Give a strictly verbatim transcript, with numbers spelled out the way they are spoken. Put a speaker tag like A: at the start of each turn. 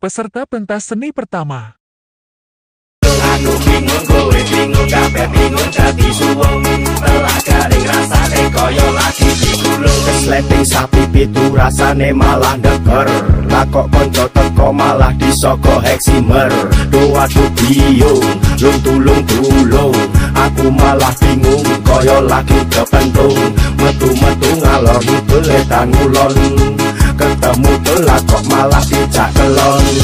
A: Peserta pentas seni pertama.
B: Aku bingung, kowe bingung, kabeh bingung dadi suwung. Telah garing rasane kaya lagi digulung. Kesleting sapi pitu rasane malah ndeker. Lah kok kanca teko malah disoko heksimer. Doa du biung, lung tulung tulung. Aku malah bingung kaya lagi kepentung. Metu-metu ngalor ngidul etan ngulon. Ketemu telah kok malah dijak kelon.